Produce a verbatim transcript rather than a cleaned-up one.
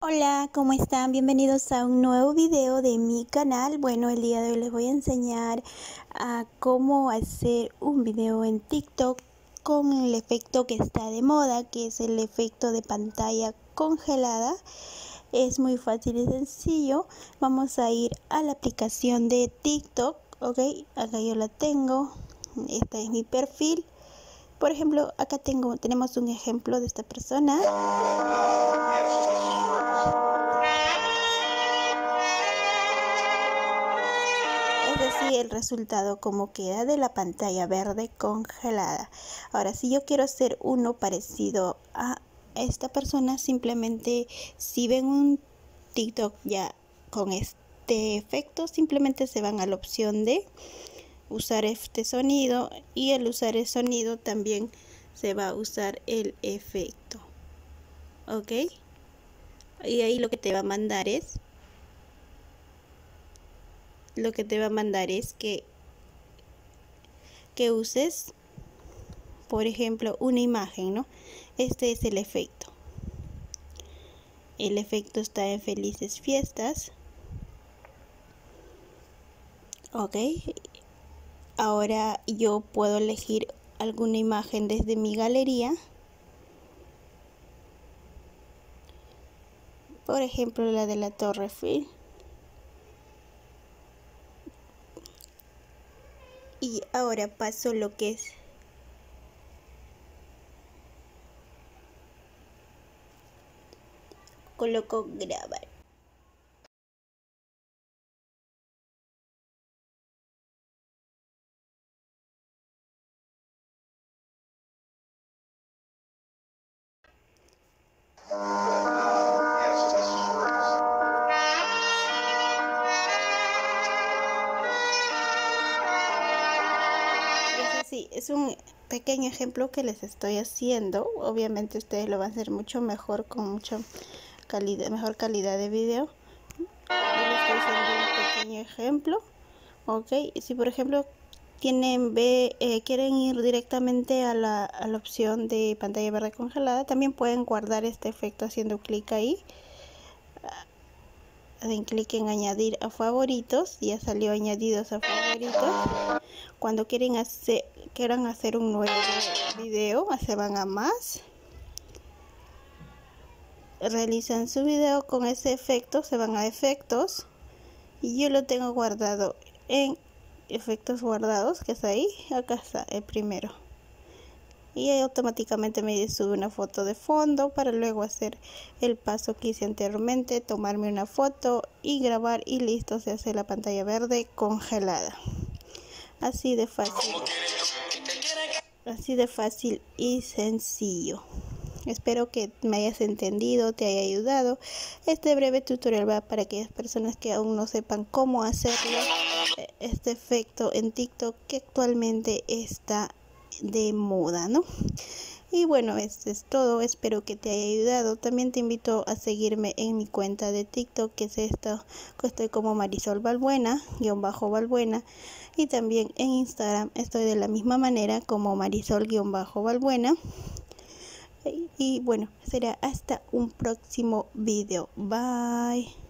Hola, ¿cómo están? Bienvenidos a un nuevo video de mi canal. Bueno, el día de hoy les voy a enseñar a cómo hacer un video en TikTok con el efecto que está de moda, que es el efecto de pantalla congelada. Es muy fácil y sencillo. Vamos a ir a la aplicación de TikTok, ok, acá yo la tengo. Este es mi perfil. Por ejemplo, acá tengo, tenemos un ejemplo de esta persona. Es decir, el resultado como queda de la pantalla verde congelada. Ahora, si yo quiero hacer uno parecido a esta persona, simplemente si ven un TikTok ya con este efecto, simplemente se van a la opción de usar este sonido, y al usar el sonido también se va a usar el efecto, ok, y ahí lo que te va a mandar es lo que te va a mandar es que que uses, por ejemplo, una imagen, ¿no? Este es el efecto. El efecto está en Felices Fiestas. Ok. Ahora yo puedo elegir alguna imagen desde mi galería. Por ejemplo, la de la Torre Eiffel. Y ahora paso lo que es coloco grabar. Sí, es un pequeño ejemplo que les estoy haciendo. Obviamente ustedes lo van a hacer mucho mejor, con mucha calidad, mejor calidad de video. Yo les estoy haciendo un pequeño ejemplo, ok. Y si por ejemplo tienen ve, eh, quieren ir directamente a la, a la opción de pantalla verde congelada, también pueden guardar este efecto haciendo clic ahí. Den clic en añadir a favoritos, ya salió añadidos a favoritos. Cuando quieren hacer, quieran hacer un nuevo video, se van a más, realizan su video con ese efecto, se van a efectos, y yo lo tengo guardado en efectos guardados, que es ahí, acá está el primero, y ahí automáticamente me sube una foto de fondo para luego hacer el paso que hice anteriormente, tomarme una foto y grabar, y listo, se hace la pantalla verde congelada. Así de fácil, así de fácil y sencillo. Espero que me hayas entendido, te haya ayudado. Este breve tutorial va para aquellas personas que aún no sepan cómo hacerlo, este efecto en TikTok que actualmente está de moda, ¿no? Y bueno, esto es todo, espero que te haya ayudado. También te invito a seguirme en mi cuenta de TikTok, que es esto, que estoy como Marisol Balbuena, guión bajo Balbuena, y también en Instagram estoy de la misma manera como Marisol guión bajo Balbuena. Y bueno, será hasta un próximo video. Bye.